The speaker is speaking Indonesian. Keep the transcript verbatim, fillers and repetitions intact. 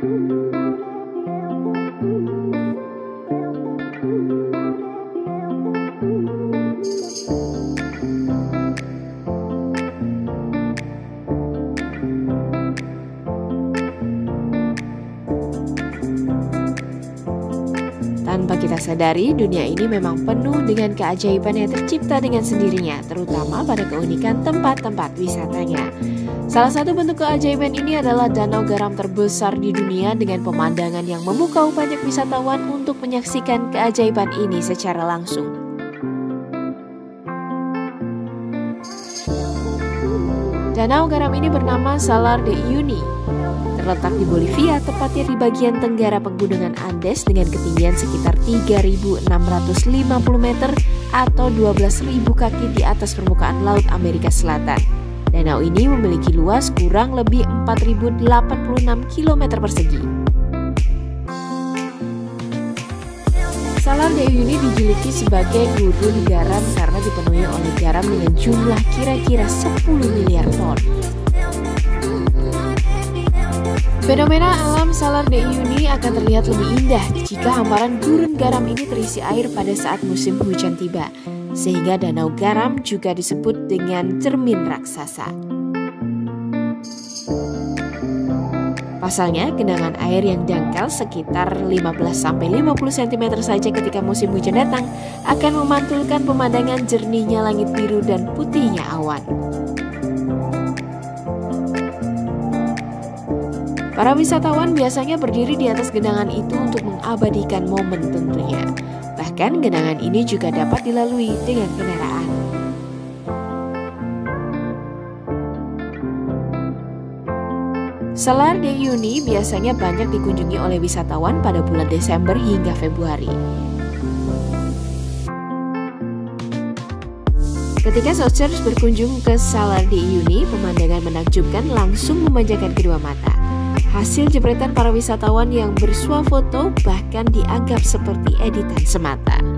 Tanpa kita sadari, dunia ini memang penuh dengan keajaiban yang tercipta dengan sendirinya, terutama pada keunikan tempat-tempat wisatanya. Salah satu bentuk keajaiban ini adalah danau garam terbesar di dunia dengan pemandangan yang memukau banyak wisatawan untuk menyaksikan keajaiban ini secara langsung. Danau garam ini bernama Salar de Uyuni. Terletak di Bolivia, tepatnya di bagian tenggara pegunungan Andes dengan ketinggian sekitar tiga ribu enam ratus lima puluh meter atau dua belas ribu kaki di atas permukaan Laut Amerika Selatan. Danau ini memiliki luas kurang lebih empat ribu delapan puluh enam kilometer persegi. Salar de Uyuni dijuluki sebagai gurun garam karena dipenuhi oleh garam dengan jumlah kira-kira sepuluh miliar ton. Fenomena alam Salar de Uyuni akan terlihat lebih indah jika hamparan gurun garam ini terisi air pada saat musim hujan tiba, sehingga danau garam juga disebut dengan cermin raksasa. Pasalnya, genangan air yang dangkal sekitar lima belas sampai lima puluh sentimeter saja ketika musim hujan datang akan memantulkan pemandangan jernihnya langit biru dan putihnya awan. Para wisatawan biasanya berdiri di atas genangan itu untuk mengabadikan momen tentunya. Bahkan genangan ini juga dapat dilalui dengan kendaraan. Salar de Uyuni biasanya banyak dikunjungi oleh wisatawan pada bulan Desember hingga Februari. Ketika Sochers berkunjung ke Salar de Uyuni, pemandangan menakjubkan langsung memanjakan kedua mata. Hasil jepretan para wisatawan yang bersuah foto bahkan dianggap seperti editan semata.